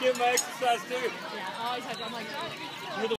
get my exercise too. Yeah, I always had. I'm like.